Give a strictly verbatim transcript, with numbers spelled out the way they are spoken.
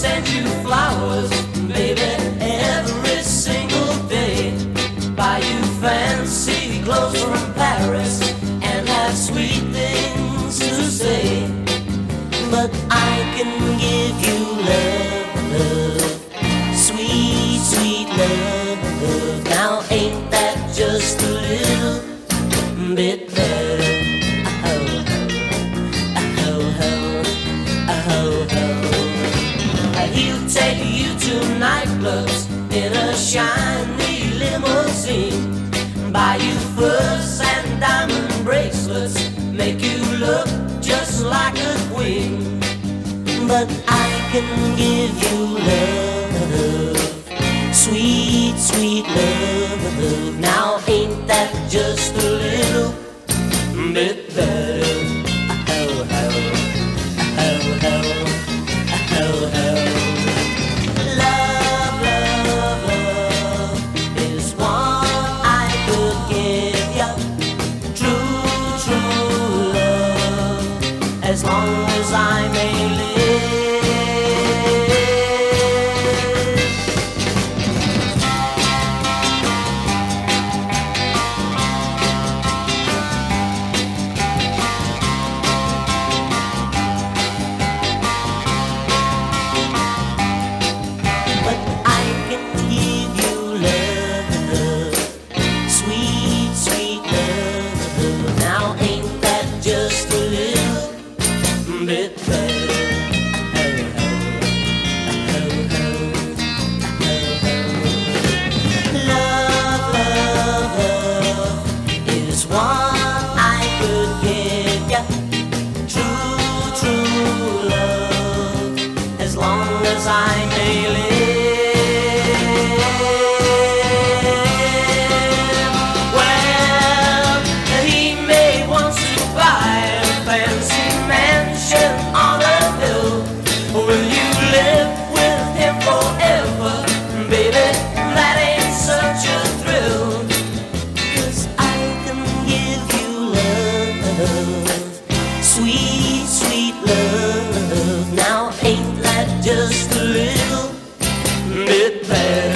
send you flowers, baby, every single day. Buy you fancy clothes from Paris and have sweet things to say. But I can give you love, love, sweet, sweet love, love. Now ain't that just a little bit better? He'll take you to nightclubs in a shiny limousine, buy you furs and diamond bracelets, make you look just like a queen. But I can give you love, sweet, sweet love. Now ain't that just a little bit better? As long as I may live. But I can give you love, sweet, sweet love. Now ain't that just a little bit better? Love, love, love is what I could give ya. True, true love, as long as I may live. Well, he may want to buy a fancy mansion on a hill. Will you live with him forever? Baby, that ain't such a thrill. 'Cause I can give you love, sweet, sweet love. Now ain't that just a little bit better?